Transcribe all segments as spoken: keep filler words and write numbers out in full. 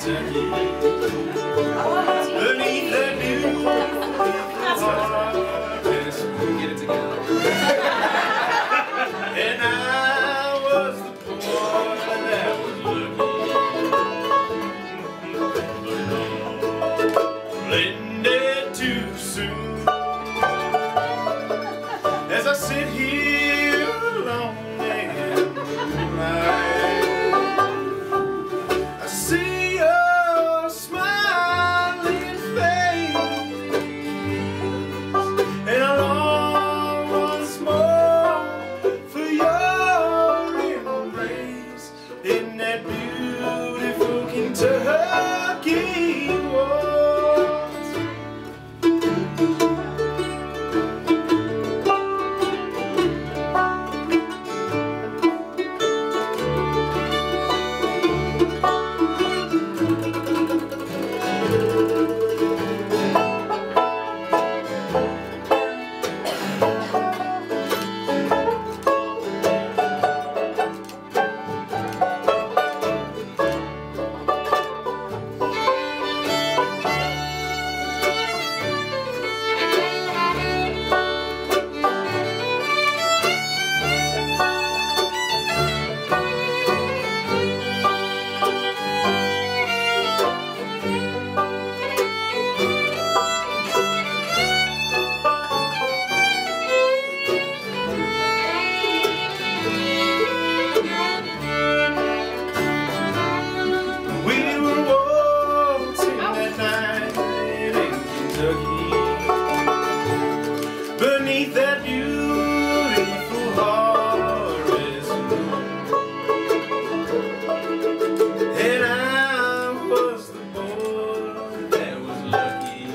Kentucky. Beneath that beautiful harvest, get it together. And I was the boy that was lucky, but it ended too soon. As I sit here alone and I see your smiling face, and I long once more for your embrace in that beautiful Kentucky waltz. Beneath that beautiful harvest moon, and I was the boy that was lucky,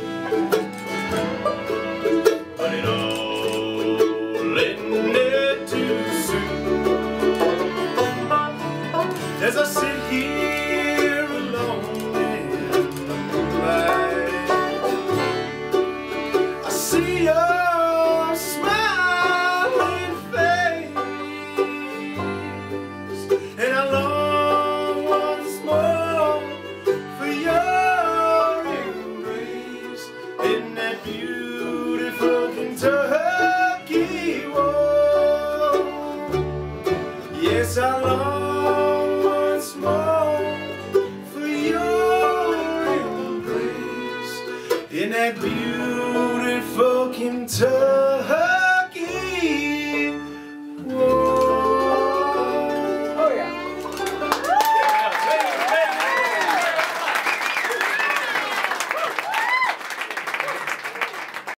but it all ended too soon. As I sit here alone in the moonlight, I see your and I long once more for your embrace in that beautiful Kentucky waltz. Yes, I long once more for your embrace in that beautiful Kentucky.